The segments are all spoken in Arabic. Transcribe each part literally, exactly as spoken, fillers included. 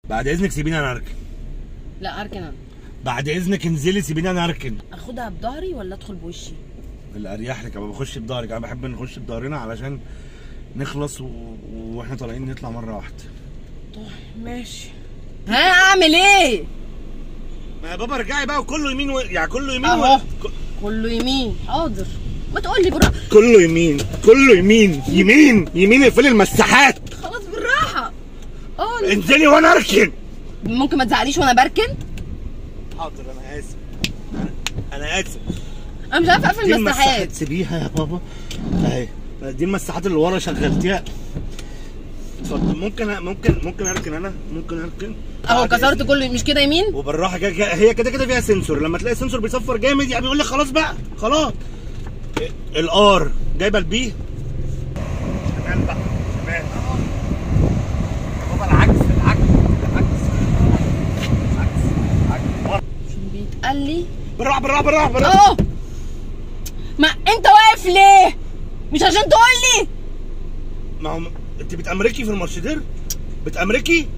بعد اذنك سيبيني انا اركن. لا اركن انا. بعد اذنك انزلي سيبيني انا اركن. اخدها بظهري ولا ادخل بوشي؟ اللي اريح لك. انا بخش بظهرك، انا بحب نخش بظهرنا علشان نخلص و... واحنا طالعين نطلع مره واحده. طيب ماشي. ها اعمل ايه؟ ما يا بابا ارجعي بقى وكله يمين و... يعني كله يمين اهو و... كله يمين. حاضر ما تقول لي بالراحه. كله يمين كله يمين يمين يمين. اقفلي المساحات. خلاص بالراحه. اه انزلي وانا اركن. ممكن ما تزعليش وانا بركن؟ حاضر انا اسف. انا اسف. انا مش عارفه اقفل المساحات. سيبيها يا بابا اهي. دي المساحات اللي ورا شغلتيها. اتفضل. ممكن ممكن ممكن اركن انا. ممكن اركن اهو كسرت كله. مش كده يمين وبالراحه كده. هي كده كده فيها سنسور. لما تلاقي السنسور بيصفر جامد يعني بيقول لك خلاص بقى خلاص. الار جايبه البي شمال بقى. شمال يا بابا. العكس العكس العكس العكس العكس. عشان بيتقال لي بالراحه بالراحه بالراحه بالراحه. اهو. ما انت واقف ليه؟ مش عشان تقول لي؟ ما هو انت بتأمركي في المارشدير؟ بتأمركي؟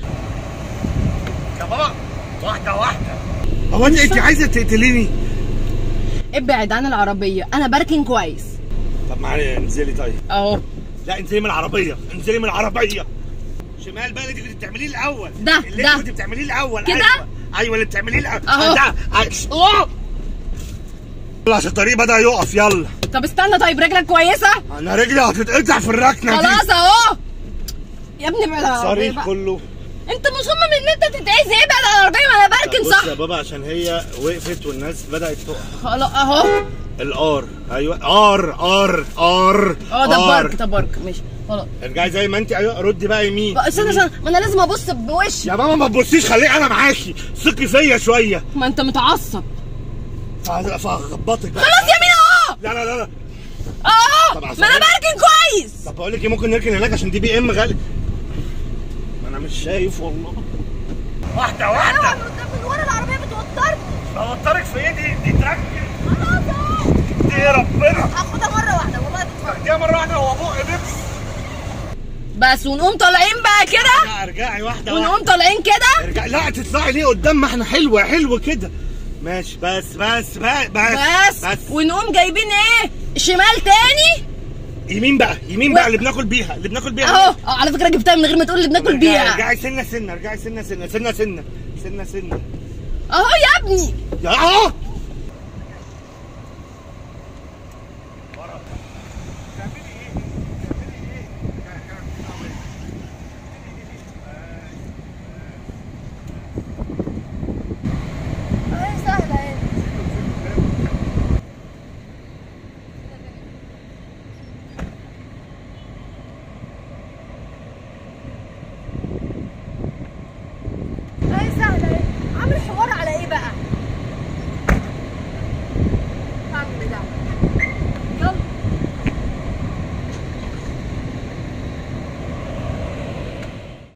يا بابا واحدة واحدة. هو انت انت عايزة تقتليني؟ ابعد عن العربية، أنا بركن كويس. طب معلش انزلي طيب. أهو. لا انزلي من العربية، انزلي من العربية. شمال بقى اللي انت كنت بتعمليه الأول. ده اللي ده انت كنت بتعمليه الأول. كده؟ أيوه أيوه اللي بتعمليه الأول. أهو. ده أوه. يلا عشان الطريق بدأ يقف. يلا. طب استنى طيب. رجلك كويسة؟ أنا رجلي هتتقطع في الركنة دي. خلاص أهو. يا ابني ابعد عن العربية صريخ كله. أنت مصمم إن أنت تتأذي. ابعد عن العربية ما أنا بركن صح. بص يا بابا عشان هي وقفت والناس بدأت تقع. خلاص أهو. الار ايوه ار ار ار اه ده بارك. ده بارك ماشي خلاص. ارجعي زي ما انت. ايوه ردي بقى يمين. استنى استنى ما انا لازم ابص بوشي. يا ماما ما تبصيش. خليني انا معاكي. ثقي فيا شويه. ما انت متعصب. فهخبطك بقى. خلاص يمين اهو. لا لا لا لا. اه ما انا بركن كويس. طب بقول لك ايه، ممكن نركن هناك عشان دي بي ام غالي. ما انا مش شايف والله. واحده واحده. من ورا العربيه بتوترني. بوترك في ايه دي؟ دي تركن. خلاص اهو. دي ربنا. هاخدها مره واحده والله بتفرج. دي مره واحده. هو بق بيبس بس ونقوم طالعين بقى كده. لا ارجعي واحده ونقوم واحده. طالعين كده. ارجعي. لا تطلعي ليه قدام؟ ما احنا حلوه حلوه كده. ماشي بس بس بس بس, بس. ونقوم جايبين ايه؟ شمال تاني. يمين بقى. يمين و... بقى اللي بناكل بيها. اللي بناكل بيها اهو. اه على فكره جبتها من غير ما تقول اللي بناكل بيها. ارجعي سنه سنه. ارجعي سنه سنه سنه سنه سنه سنه. اهو يا ابني. يا اهو